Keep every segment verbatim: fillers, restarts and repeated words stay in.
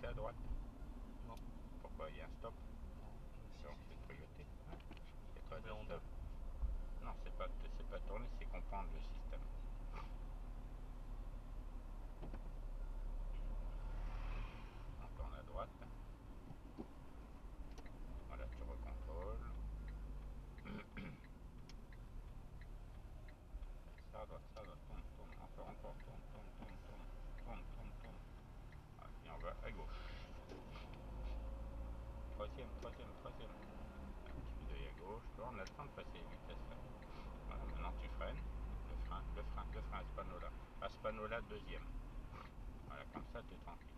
clignoté à droite? Non. Pourquoi? Il y a un stop? Non. Donc c'est clignoté. Ouais. C'est pas de Tourner en stop. deux. Non, c'est pas, c'est pas tourner, c'est comprendre le système. On tourne à droite. Voilà, tu recontrôles. Ça à droite, ça à droite, tourne, tourne, encore, encore, tourne, tourne, tourne, tourne, tourne, tourne, tourne. Voilà, et on va à gauche. Troisième, troisième, troisième. Un petit coup d'œil à gauche. Là, on a le temps de passer les vitesses là. Voilà, maintenant tu freines. Le frein, le frein, le frein à ce panneau là. À ce panneau là, deuxième. Voilà, comme ça, tu es tranquille.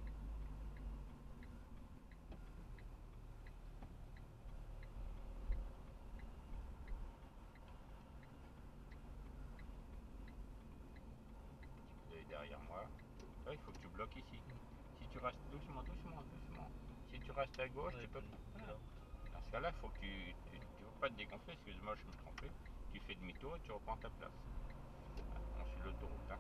Derrière moi. Toi, il faut que tu bloques ici. Si tu restes doucement, doucement, doucement. Si tu restes à gauche, Ouais, tu peux. puis, Voilà. là. Dans ce cas-là, il faut que tu. Tu ne veux pas te dégonfler, excuse-moi, je me trompais. Tu fais demi-tour et tu reprends ta place. On suit l'autoroute. Hein.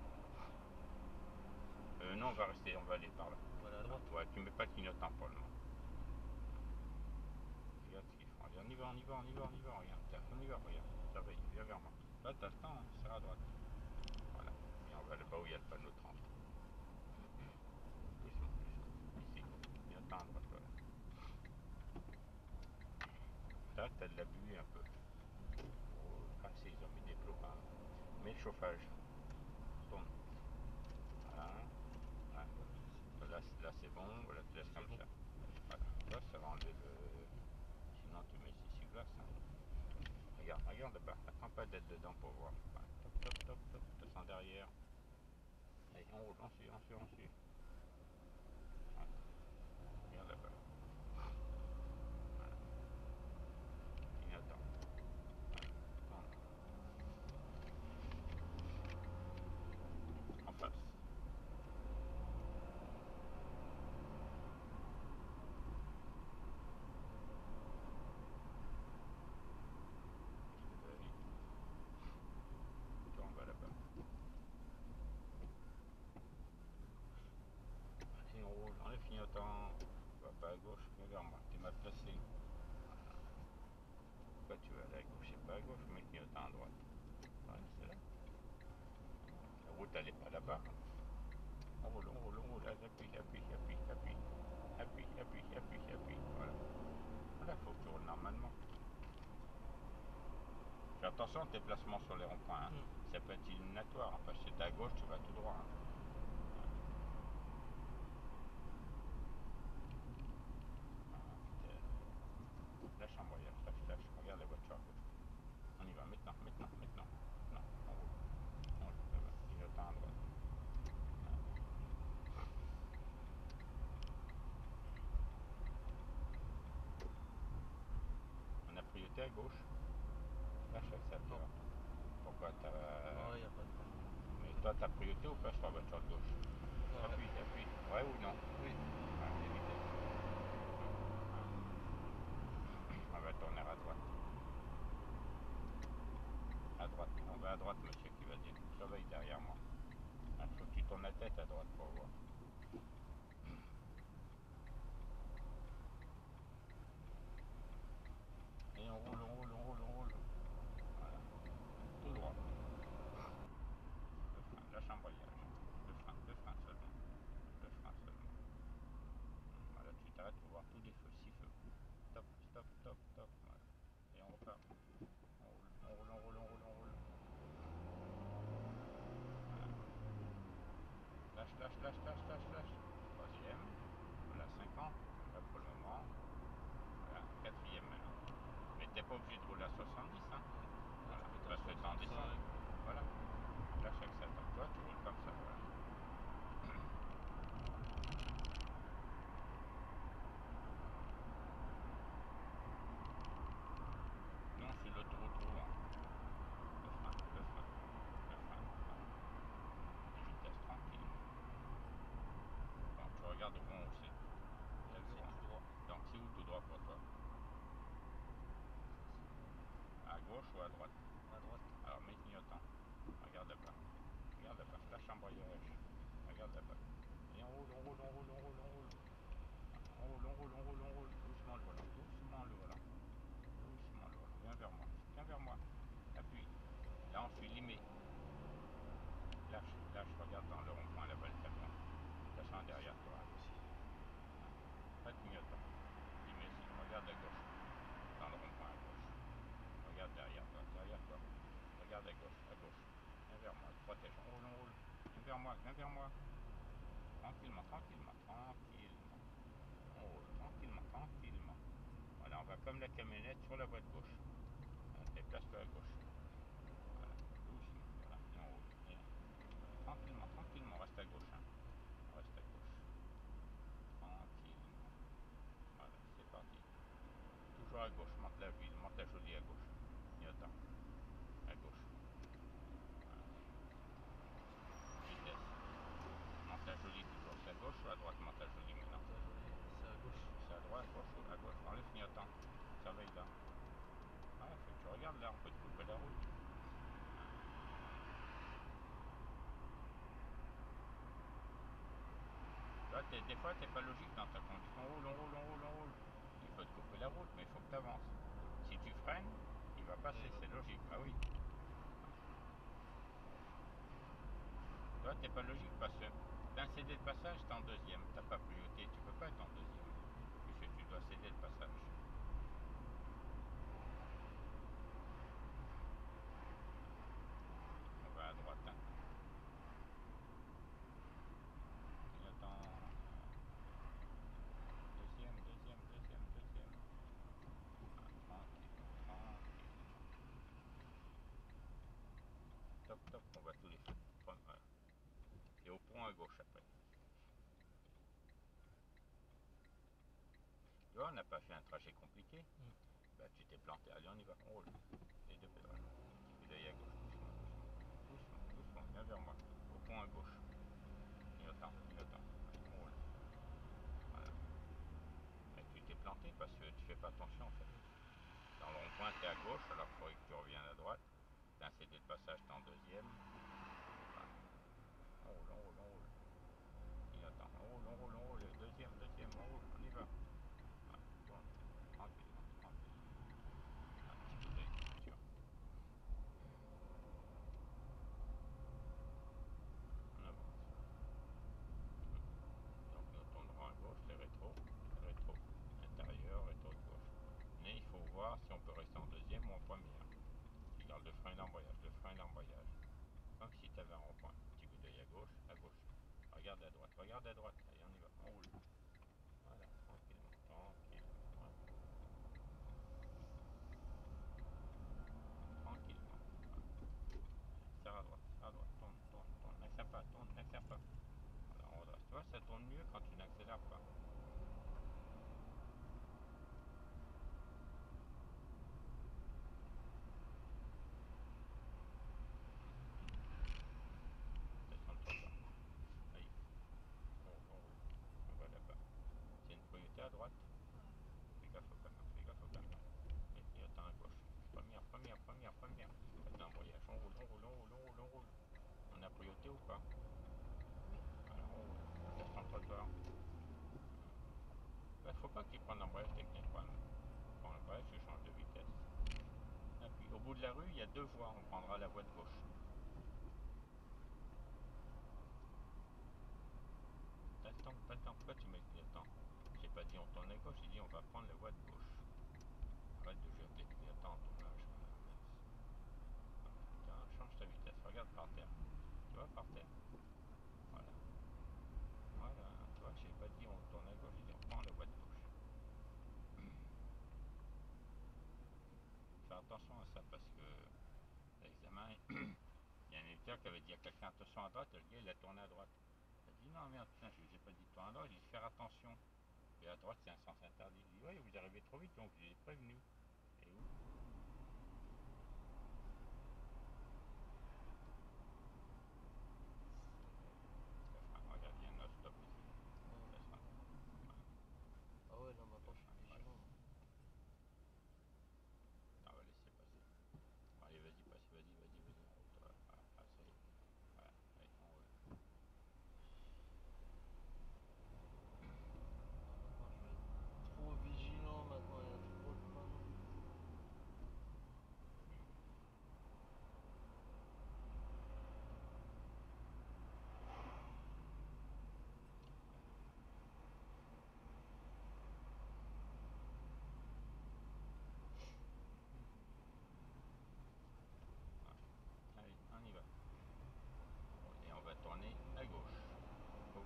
Euh, non, on va rester, on va aller par là. On va aller à droite. Ouais, tu mets pas de clignotant pour le moment. Regarde ce qu'ils font. Allez, on y va, on y va, on y va, on y va. Regarde, on y va, regarde. Surveille, viens vers moi. Là, t'as le temps, hein, c'est à droite. Voilà. Et on va là-bas où il y a le panneau trente. Doucement, doucement. Ici. Clignotant à droite, voilà. Là, t'as de l'abus un peu. Oh, ah, si, ils ont mis des plots. Hein. Mets le chauffage. Tourne. Voilà. Voilà. Là, là c'est bon. Voilà, tu laisses comme bon. Ça. Voilà. Là, ça va enlever le. Sinon, tu mets ici glace. Hein. Regarde, regarde là-bas. Attends pas d'être dedans pour voir. Voilà. Top, top, top, top. Tu sens derrière. Allez, on roule, on suit, on suit, on suit. Voilà. Regarde là-bas. Voilà. Clignotant. Voilà. Tourne. En face. On va là-bas. Et on roule, on est clignotant. Tu vas pas à gauche, mais vers moi. T'es mal placé. Voilà. Pourquoi tu vas aller à gauche et pas à gauche, mais clignotant à droite? Voilà, c'est là. La route, elle est pas là-bas. On roule, on roule, on roule. Appuie, appuie, appuie, appuie. Appuie, appuie, appuie, appuie. Voilà. Voilà, il faut que tu roules normalement. Fais attention à tes placements sur les ronds-points. Hein. Mm. Ça peut être illuminatoire. Enfin, si t'es à gauche, tu vas tout droit. Hein. Lâche l'embrayage, lâche, lâche. Regarde la voiture à gauche. On y va maintenant, maintenant, maintenant. Non, on roule. On roule, là-bas. Clignotant à droite. On a priorité à gauche. Lâche l'accélérateur. Pourquoi t'as. Non, y a pas de problème. Mais toi, t'as priorité ou pas sur la voiture de gauche? Ouais. Appuie, appuie. Ouais ou non? Oui. Ah, évitez. On va tourner à droite. À droite. On va à droite, monsieur qui va dire. Surveille derrière moi. Il faut que tu tournes la tête à droite pour voir. Et on roule, on roule, on roule, on roule. Voilà. Tout droit. Le frein, lâche l'embrayage. Le frein, le frein seulement. Le frein seulement. Voilà, tu t'arrêtes pour voir tous les feux, six feux. Stop, stop, stop, stop. Voilà. Et on repart. On roule, on roule, on roule, on roule, on roule. Voilà. Lâche, lâche, lâche, lâche, lâche, lâche. Troisième. Voilà, cinquante. Là pour le moment. Voilà, quatrième maintenant. Mais t'es pas obligé de rouler à soixante-dix, hein. Voilà, parce que t'es en descente. Voilà. Lâche l'accélérateur. Toi, tu roules comme ça, voilà. Non, c'est l'autoroute roulant. Le frein, le frein, le frein, le frein. Une vitesse tranquille. Bon, tu regardes au rond où c'est. Il y a le rond. Tout droit. Donc c'est où tout droit pour toi? À gauche ou à droite? À droite. Alors mets clignotant. Regarde là-bas. Regarde là-bas. Lâche l'embrayage. Regarde là-bas. Et on roule, on on roule, on roule, on roule, on roule. On roule, on roule, on roule, on roule. Doucement le volant, doucement le volant. Doucement le volant. Viens vers moi, viens vers moi. Appuie. Là, on suit limé. Lâche, lâche, regarde dans le rond-point là-bas le camion. Sachant derrière toi. Pas de clignotant. Limé, regarde à gauche. Dans le rond-point à gauche. Regarde derrière toi, derrière toi. Regarde à gauche, à gauche. Viens vers moi, protège. On roule, on roule. Viens vers moi, viens vers moi. Tranquillement, tranquillement, tranquillement. On roule, tranquillement, tranquillement. Voilà, on va comme la camionnette sur la voie de gauche. Déplace-toi à gauche. Voilà, doucement. Voilà, et on roule. Et tranquillement, tranquillement, reste à gauche. Hein. Reste à gauche. Tranquillement. Voilà, c'est parti. Toujours à gauche, monte la ville, monte la jolie à gauche. Clignotant. À gauche. Voilà. Vitesse. Monte la jolie toujours. C'est à gauche ou à droite, monte la jolie maintenant? C'est à gauche. C'est à droite, à gauche, à gauche. Enlève clignotant. Surveille là. Ouais, faut que tu regardes là, on peut te couper la route. Là, des fois, t'es pas logique dans ta conduite. On roule, on roule, on roule, on roule. Il faut te couper la route, mais il faut que tu avances. Si tu freines, il va passer, c'est logique. Ah oui. Toi, t'es pas logique parce que d'un cédé de passage, t'es en deuxième. T'as pas priorité, tu peux pas être en deuxième. Puisque tu dois céder le passage. On va à droite, hein. Clignotant. Deuxième, deuxième, deuxième, deuxième. Ah, tranquille, tranquille. Top, top, on va tous les feux. Voilà. Et au pont à gauche après. Tu vois, on n'a pas fait un trajet compliqué. Mm. Bah, tu t'es planté. Allez, on y va. On roule. Les deux pédales. Un petit coup d'œil à gauche. Doucement, doucement. Doucement, doucement. Viens vers moi. Au pont à gauche. Clignotant, clignotant. On roule. Voilà. Et tu t'es planté parce que tu fais pas attention en fait. Dans le rond-point, tu es à gauche, alors il faudrait que tu reviennes à droite. Tu as un cédé de passage, tu es en deuxième. Voilà. On roule, on roule, on roule. Clignotant. On roule, on roule, on roule. Deuxième, deuxième, on roule. On y va. Voilà. Tourne. Tranquillement, tranquillement. Un petit coup d'œil, tu vois. On avance. Donc nous tournerons à gauche, les rétros, les rétros, intérieur, rétro de gauche. Mais il faut voir si on peut rester en deuxième ou en première. Tu gardes le frein et l'embrayage, le frein et l'embrayage. Comme si tu avais un rond-point. Petit coup d'œil à gauche, à gauche. Regarde à droite, regarde à droite. Allez, on y va, on roule. Voilà, tranquillement, tranquillement. Voilà. Tranquillement. Voilà. Serre à droite, serre à droite, tourne, tourne, tourne. N'accélère pas, tourne, n'accélère pas. Voilà, on redresse. Tu vois, ça tourne mieux quand tu n'accélères pas. Descends-toi pas. Allez, on roule, on roule. On va là-bas. C'est une priorité à droite. Fais gaffe au camion, fais gaffe au camion. Et clignotant à gauche. Première, première, première, première. Faites l'embrayage. On roule, on roule, on roule, on roule, on roule. On a priorité ou pas? Alors on roule. Reste en trottoir. Il ne faut pas que tu prennes l'embrayage technique. Voilà. Prends l'embrayage, tu changes de vitesse. Et puis au bout de la rue, il y a deux voies. On prendra la voie de gauche. T'attends, t'attends. Pourquoi tu mets le clignotant? J'ai pas dit on tourne à gauche, j'ai dit on va prendre la voie de gauche. Arrête de jouer avec les clignotants en tournage. Voilà. Change ta vitesse. Regarde par terre. Tu vois par terre? Voilà. Voilà. Tu vois, j'ai pas dit on tourne à gauche, j'ai dit on prend la voie de gauche. Faire attention à ça parce que l'examen, il y a un éditeur qui avait dit à quelqu'un attention à droite, le gars il a tourné à droite. Il a dit non merde, putain, je vous ai pas dit de tourner à droite, j'ai dit faire attention. Et à droite c'est un sens interdit. Il dit oui, vous arrivez trop vite donc je vous ai prévenu. Et où? Enfin, regarde, il y a un autre stop ici. Ouais. Ça sera. Voilà. Ah ouais, là maintenant je suis Voilà. vigilant. On va laisser passer. Bon, allez, vas-y, passe, vas-y, vas-y, vas-y, en route. Voilà, ah, ça y est. Voilà, allez, on roule.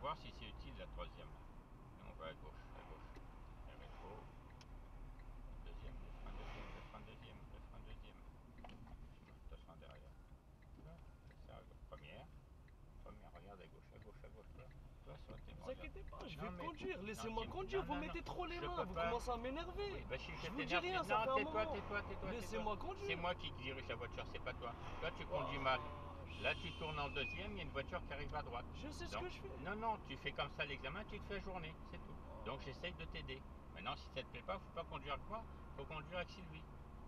voir si c'est utile la troisième. Et on va à gauche, à gauche. Et rétro. Deuxième, le frein deuxième, le frein deuxième, le frein deuxième. Attention derrière. Ça, à gauche. Première. Première, regarde à gauche, à gauche, à gauche. Toi, toi sur tes Ne vous regarde. inquiétez pas, je Non, vais mais- conduire. non, Laissez-moi tu- conduire. non, Vous non, mettez non. trop les Je mains. peux Vous pas. commencez à m'énerver. Oui, bah si je Je vous dis t'énerve, rien, tu- ça non, fait un tais-toi, moment. tais-toi, tais-toi, Laissez-moi tais-toi. conduire. C'est moi qui dirige la voiture, c'est pas toi. Toi, tu conduis Oh, mal. Là, tu tournes en deuxième, il y a une voiture qui arrive à droite. Je sais ce Donc, que je fais. non, non, tu fais comme ça l'examen, tu te fais journée, c'est tout. Donc, j'essaye de t'aider. Maintenant, si ça te plaît pas, faut pas conduire avec moi, faut conduire avec Sylvie.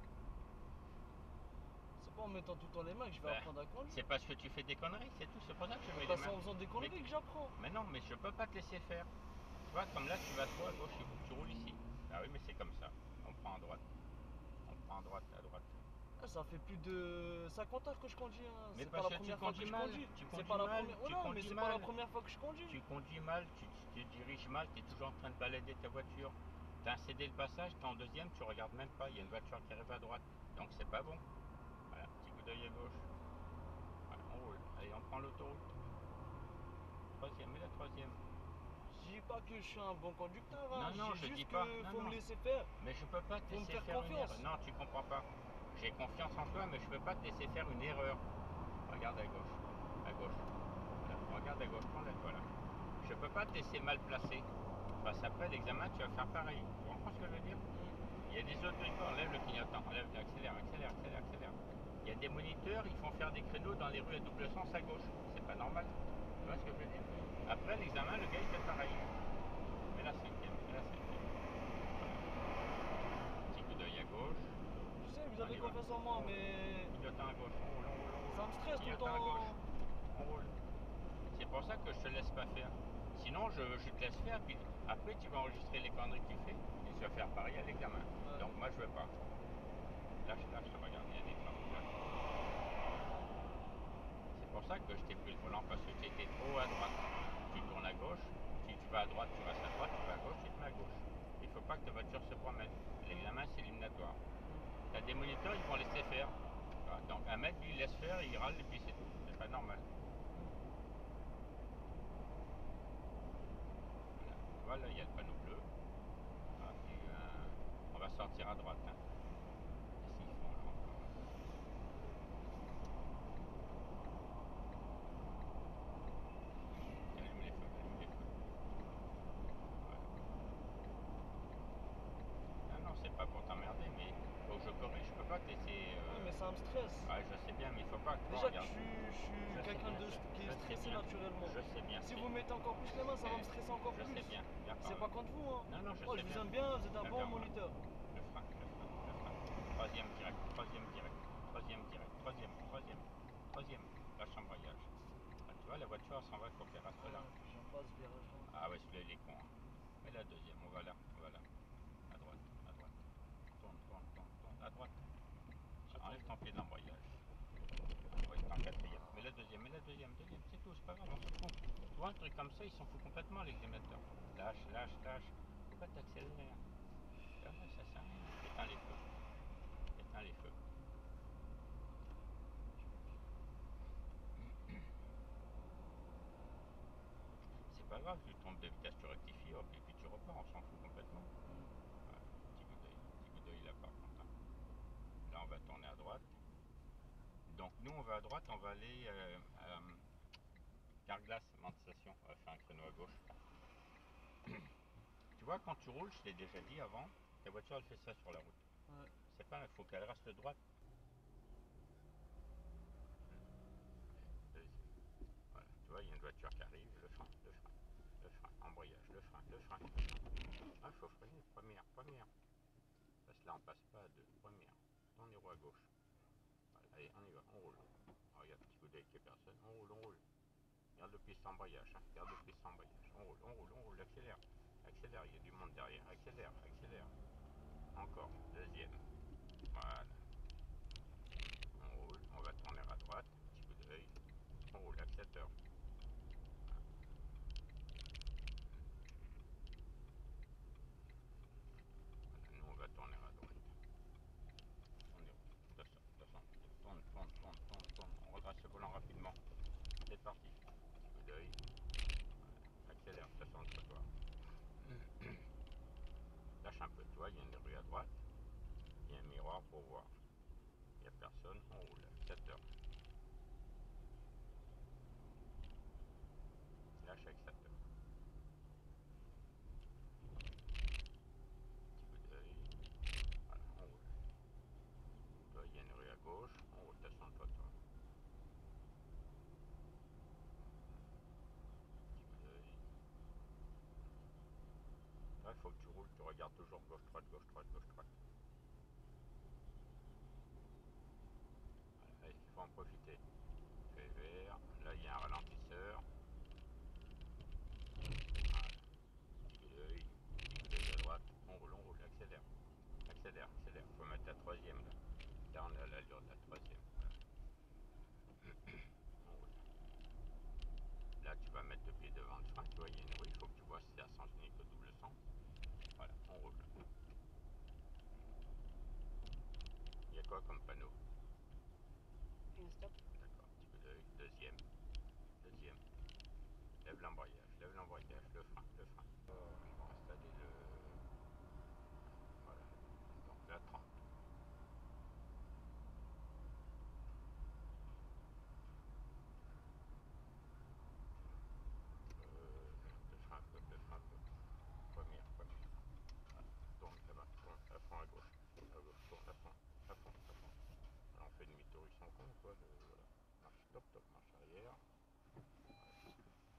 C'est pas en mettant tout le temps les mains que je vais Bah, apprendre à conduire. C'est parce que tu fais des conneries, c'est tout. C'est pour ça que je mets Bah, les c'est mains. en faisant des conneries Mais- que j'apprends. Mais non, mais je peux pas te laisser faire. Tu vois, comme là, tu vas trop à gauche, il faut que tu roules ici. Ah oui, mais c'est comme ça. On prend à droite. On prend à droite, à droite. Ah, ça fait plus de cinquante heures que je conduis. Hein. Mais C'est parce pas que la tu première fois que conduis je mal, conduis. tu C'est conduis pas la mal, première. Oh tu non, mais conduis c'est pas la mal. première fois que je conduis. Tu conduis mal, tu, tu diriges mal, tu es toujours en train de balader ta voiture. Tu as cédé le passage, tu es en deuxième, tu regardes même pas, il y a une voiture qui arrive à droite. Donc c'est pas bon. Voilà, petit coup d'œil à gauche. Voilà, on roule. Allez, on prend l'autoroute. Troisième, et la troisième. Je dis pas que je suis un bon conducteur. Hein. Non, non, dis je juste dis pas. que Non, faut non. me laisser faire. Mais je peux pas te Faut me laisser faire faire une confiance. erreur. Non, tu comprends pas. J'ai confiance en toi, mais je peux pas te laisser faire une erreur. Regarde à gauche. À gauche. Voilà. Regarde à gauche, prends-la-toi là. Je peux pas te laisser mal placé. Parce qu'après l'examen, tu vas faire pareil. Tu comprends ce que je veux dire? Il y a des autres trucs, enlève le clignotant, enlève, accélère, accélère, accélère, accélère. Il y a des moniteurs, ils font faire des créneaux dans les rues à double sens à gauche. C'est pas normal. Tu vois ce que je veux dire? Après l'examen, le gars il fait pareil. Mets la cinquième, mets la cinquième. Petit coup d'œil à gauche. Je sais, vous On avez y va. confiance en moi, On roule. mais Clignotant à gauche, on roule, on roule, on roule. ça me stresse tout le Clignotant à temps. gauche, on roule. C'est pour ça que je te laisse pas faire. Sinon, je, je te laisse faire, puis après tu vas enregistrer les conneries que tu fais et tu vas faire pareil à l'examen. Ouais. Donc moi je veux pas. Lâche, lâche, regarde, il y a des femmes. C'est pour ça que je t'ai pris le volant, parce que tu étais trop à droite. Tu tournes à gauche, tu, tu vas à droite, tu vas à droite, tu vas à gauche, tu te mets à gauche. Il faut pas que ta voiture se promène. L'examen c'est éliminatoire. Tu as des moniteurs, ils vont laisser faire. Voilà. Donc un mec lui il laisse faire, il râle et puis c'est tout. C'est pas normal. Voilà, il y a le panneau bleu. Ah, puis, euh, on va sortir à droite. Hein. Ici, ils font là encore. Allume les feux, allume les feux. Voilà. Ah non, c'est pas pour t'emmerder, mais faut que je corrige. Je peux pas te laisser. Euh... Ouais, mais ça me stresse. Ouais, je sais bien, mais il faut pas. Déjà que je regarde. suis, je suis Je sais quelqu'un bien, de je- qui je est sais stressé bien. naturellement. Je sais bien. Si c'est- vous mettez encore plus les mains, ça va me stresser encore Je plus. sais bien. Viens par C'est là. pas contre vous, hein. Non, non, je Moi, sais je vous bien. aime bien, vous êtes un Viens bon vers moi. moniteur. Le frein, le frein, le frein. Troisième direct, troisième direct, troisième direct, troisième, troisième, troisième. Lâche embrayage. Ah, tu vois, la voiture elle s'en va, il faut qu'elle reste là. J'aime pas ce virage-là. Ah ouais, celui-là il est con. Hein. Mais la deuxième, on va là, on va là. À droite, à droite. Tourne, tourne, tourne, tourne. À droite. Enlève ton pied de l'embrayage. Oui, en quatrième. Mais la deuxième, mais la deuxième, deuxième, c'est tout, c'est pas grave, on s'en fout. Tu vois, un truc comme ça, ils s'en fout complètement, l'examinateur. Lâche, lâche, lâche. Pourquoi t'accélères? Ah ouais, ça sert à rien. Éteins les feux. Éteins les feux. C'est pas grave, tu tombes de vitesse, tu rectifies, hop, et puis tu repars, on s'en fout complètement. Voilà, petit coup d'œil, petit coup d'œil là par contre. Hein. Là on va tourner à droite. Donc nous on va à droite, on va aller euh, à Carglass, Station, on va faire un créneau à gauche. Tu vois quand tu roules, je t'ai déjà dit avant, ta voiture elle fait ça sur la route. Ouais. C'est pas, il faut qu'elle reste droite. Voilà, tu vois, il y a une voiture qui arrive, le frein, le frein, le frein, embrayage, le frein, le frein, le frein. Ah, il faut freiner, première, première. Parce que là, on passe pas à deux, première. Tourne les roues à gauche. Voilà, allez, on y va, on roule. Oh, regarde, petit coup d'œil qui est personne, on roule, on roule. Garde le piste embrayage, hein. Garde le piste embrayage. On roule, on roule, on roule, accélère. Accélère, il y a du monde derrière, accélère, accélère. Encore, deuxième. Voilà. On roule, on va tourner à droite, petit coup d'œil. On roule, accélérateur. Voilà, nous on va tourner à droite. On est attention, attention, tourne, tourne, tourne, tourne, tourne. On redresse le volant rapidement. C'est parti. Petit coup d'œil. Voilà. accélère, ça sent le trottoir. Lâche un peu, tu vois, il y a une rue à droite, il y a un miroir pour voir. Il n'y a personne, on roule, sept heures. Lâche avec sept heures. Petit coup d'œil, voilà, on roule. Toi, il y a une rue à gauche, on roule, ça sent le trottoir. Là, il faut que tu roules, tu regardes toujours gauche-droite, gauche-droite, gauche-droite. Voilà, il faut en profiter. Fait vert, là il y a un ralentisseur. Voilà. Petit coup d'œil, petit coup d'œil à droite, on roule, on roule, accélère. Accélère, accélère, il faut mettre la troisième là. Là on est à l'allure de la troisième. On roule. Là tu vas mettre le pied devant le frein, tu vois, il y a une rue, il faut que tu vois si c'est à sens unique ou double sens. Voilà, on roule. Il y a quoi comme panneau? Un stop. D'accord, petit coup d'œil, deuxième. Deuxième. Lève l'embrayage, lève l'embrayage, le frein, le frein. Oh, ils vont installer le... Voilà. Donc là, trente. Euh, le frein à faute, le frein à faute. Première, première. Voilà. Tourne là-bas, tourne, à fond à gauche. À gauche, tourne à fond, à fond, à fond. Alors on fait demi-tour, ils sont cons, quoi. Le... Voilà. Marche, top, top, marche arrière. Voilà.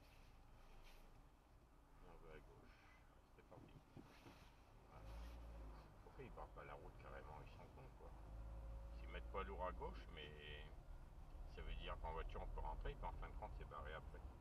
Et on va à gauche. C'est parti. Voilà. Pourquoi ils barrent pas la route carrément? Ils sont cons, quoi. S'ils mettent pas lourd à gauche, mais ça veut dire qu'en voiture on peut rentrer, et puis en fin de compte c'est barré après.